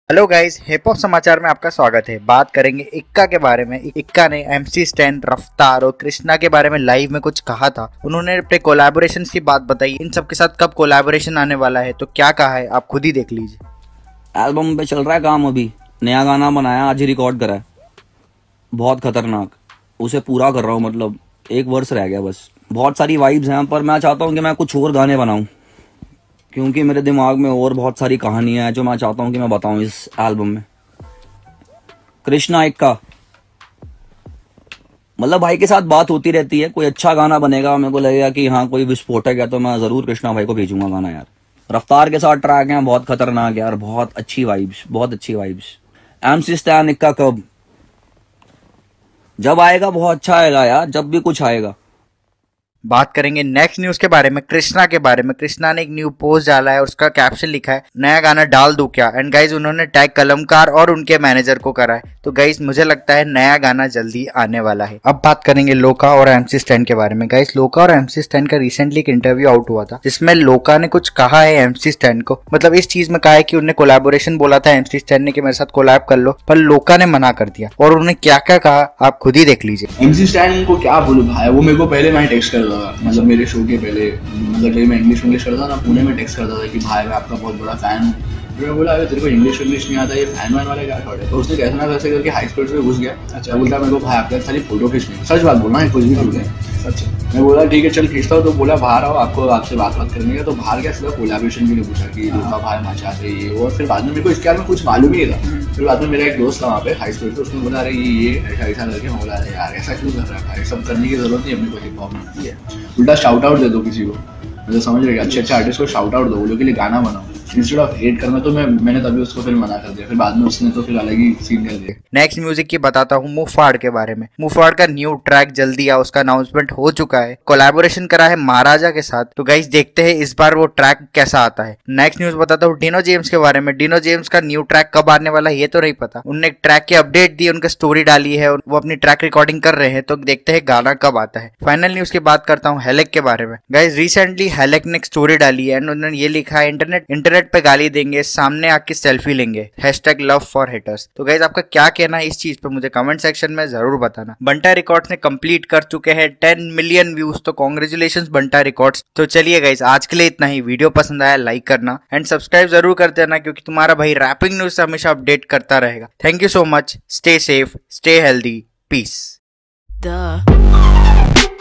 Hello guys, hip hop समाचार में आपका स्वागत है। बात करेंगे इक्का के बारे में। इक्का ने MC स्टैन, रफ्तार और कृष्णा के बारे में लाइव में कुछ कहा था। उन्होंने अपने कोलैबोरेशन की बात बताई। इन सब के साथ कब कोलैबोरेशन आने वाला है, तो क्या कहा है आप खुद ही देख लीजिए। एल्बम पे चल रहा है काम, अभी नया गाना बनाया, आज ही रिकॉर्ड करा है, बहुत खतरनाक। उसे पूरा कर रहा हूँ, मतलब एक वर्स रह गया बस। बहुत सारी वाइब्स हैं, पर मैं चाहता हूँ कि मैं कुछ और गाने बनाऊं, क्योंकि मेरे दिमाग में और बहुत सारी कहानियां हैं जो मैं चाहता हूं कि मैं बताऊं इस एल्बम में। कृष्णा इक्का, मतलब भाई के साथ बात होती रहती है, कोई अच्छा गाना बनेगा, मेरे को लगेगा कि हाँ कोई विस्फोटक है, तो मैं जरूर कृष्णा भाई को भेजूंगा गाना यार। रफ्तार के साथ ट्रैक है, बहुत खतरनाक यार, बहुत अच्छी वाइब्स, बहुत अच्छी वाइब्स। MC स्टैन इक्का कब, जब आएगा बहुत अच्छा आएगा यार, जब भी कुछ आएगा। बात करेंगे नेक्स्ट न्यूज के बारे में, कृष्णा के बारे में। कृष्णा ने एक न्यू पोस्ट डाला है और उसका कैप्शन लिखा है, नया गाना डाल दूं क्या। एंड गाइज उन्होंने टैग कलमकार और उनके मैनेजर को करा है। तो गाइज मुझे लगता है नया गाना जल्दी आने वाला है। अब बात करेंगे लोका और MC स्टैन के बारे में। गाइज लोका और MC स्टैन का रिसेंटली एक इंटरव्यू आउट हुआ था, जिसमें लोका ने कुछ कहा है MC स्टैन को। मतलब इस चीज में कहा है कि उन्हें कोलैबोरेशन बोला था MC स्टैन ने कि मेरे साथ कोलैब कर लो, पर लोका ने मना कर दिया। और उन्होंने क्या क्या कहा आप खुद ही देख लीजिए। MC स्टैन को क्या बोलूं भाई, वो मेरे को पहले मैं टेक्स्ट कर रहा था, मतलब मेरे शो के पहले, मतलब जब मैं इंग्लिश करता था ना, पुणे में टेक्स्ट करता था कि भाई मैं आपका बहुत बड़ा फैन हूँ। फिर मैं बोला अरे तेरे को इंग्लिश नहीं आता, ये फैन वैन वाला क्या थॉट है। तो उसने कैसे ना कैसे करके हाई स्पीड में घुस गया। अच्छा, बोलता मेरे को भाई आपके सारी फोटो खींचनी, सच बात बोलना है, कुछ भी झूठ है सच। मैं बोला ठीक है चल खींचता हूँ। तो बोला बाहर आओ, आपको आपसे बात करनी है। तो बाहर क्या सीधा कोलैबोरेशन के लिए पूछा कि लोका भाई मैं चाहते ये वो। फिर बाद में मेरे को इसके बारे में कुछ मालूम ही नहीं था। फिर बाद में मेरा एक दोस्त था वहाँ पे हाई स्कूल पे, उसने बोला अरे ये ऐसा ऐसा करके। मैं बोला अरे यार ऐसा क्यों कर रहा है भाई, सब करने की जरूरत नहीं, अपनी कोई प्रॉब्लम नहीं है, उल्टा शाउट आउट दे दो किसी को, मतलब समझ रहे अच्छे आर्टिस्ट को शाउट आउट दो, वो लोग के लिए गाना बनाओ इंस्टेड ऑफ हेट करना। तो मैंने तभी उसको फिर मना कर दिया। फिर बाद में उसने तो फिर अलग ही सीन कर दिया। नेक्स्ट म्यूजिक की बताता हूँ, मुफाड़ के बारे में। मुफाड़ का न्यू ट्रैक जल्दी आ, उसका अनाउंसमेंट हो चुका है। कोलैबोरेशन करा है महाराजा के साथ। तो गाइस देखते हैं इस बार वो ट्रैक कैसा आता है। नेक्स्ट न्यूज बताता हूँ डिनो जेम्स के बारे में। डिनो जेम्स का न्यू ट्रैक कब आने वाला है ये तो नहीं पता। उन्होंने एक ट्रैक की अपडेट दी, उनका स्टोरी डाली है और वो अपनी ट्रैक रिकॉर्डिंग कर रहे हैं। तो देखते हैं गाना कब आता है। फाइनल न्यूज की बात करता हूँ हेलेक के बारे में। गाइस रिसेंटली हेलेक ने एक स्टोरी डाली है एंड उन्होंने ये लिखा है, इंटरनेट पे गाली देंगे, सामने आके सेल्फी लेंगे, #LoveForHaters। तो गाइस आपका क्या कहना है इस चीज पे, मुझे कमेंट सेक्शन में जरूर बताना। बंटा रिकॉर्ड्स ने कंप्लीट कर चुके हैं 10 मिलियन व्यूज, तो कांग्रेचुलेशंस बंटा रिकॉर्ड्स। तो चलिए गाइस आज के लिए इतना ही। वीडियो पसंद आया लाइक करना एंड सब्सक्राइब जरूर कर देना, क्योंकि तुम्हारा भाई रैपिंग न्यूज से हमेशा अपडेट करता रहेगा। Thank you so much, stay safe, stay healthy, piece.